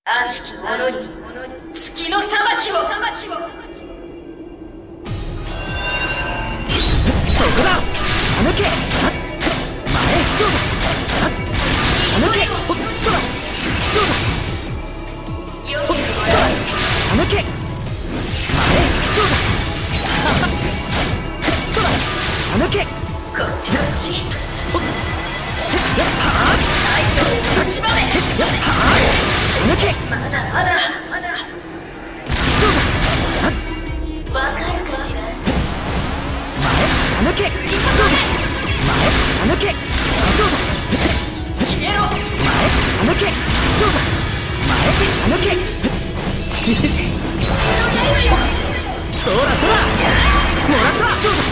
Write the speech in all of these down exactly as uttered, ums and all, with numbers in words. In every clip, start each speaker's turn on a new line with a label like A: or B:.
A: 悪しき者に月の裁きを。
B: そこだ。抜け。前どうだ。抜け。ほっそらどうだ。ほっそら抜け。前どうだ。そら抜け。
A: こっちこっち。
B: ほっやっはー
A: 太陽を蝕め。
B: やっはー抜け。
A: まだまだまだ。
B: どうだ。
A: わかるかしら。
B: 前抜け。どうだ。前抜け。どうだ。
A: 消えろ。
B: 前抜け。どうだ。前抜け。そらそらもらった。どうだ。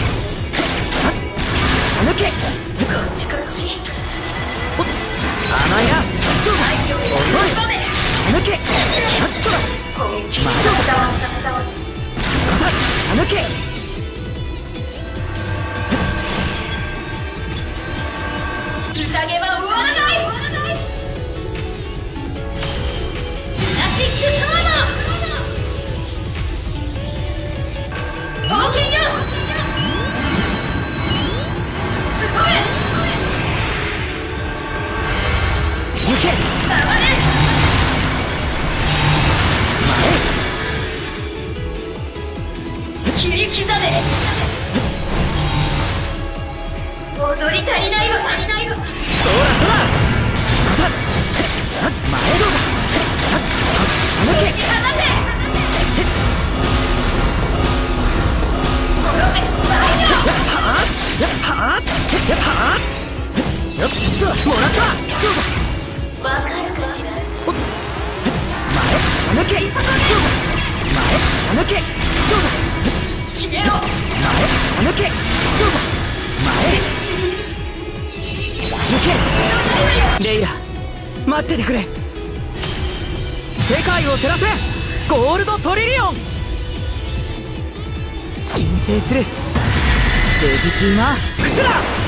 B: 抜け。
A: こっちこっち。
B: おっ甘や。どうだ。
A: 太陽を
B: 遅い。
A: 蝕め。
B: 抜け。そら
A: 攻撃に
B: 前
A: 定わ
B: また抜け。
A: 宴は終わらない。ルナティックサーマー。冒険よ。つばめ。
B: 抜け。
A: たまれ。切り刻め。踊り足りないわ。足りないわ。
B: そらそらまた前どうだ。抜け。
A: 放て。滅べ。大丈夫。
B: やっはーやっはーやっはーよっともらった。どうだ。
A: わかるかしら。
B: 前抜け。どうだ。前抜け。どうだ。
A: 消えろ。
B: 前抜け。どうだ。前抜け。レイラ待っててくれ。世界を照らせゴールドトリリオン。申請するベジキーナ・クトラ。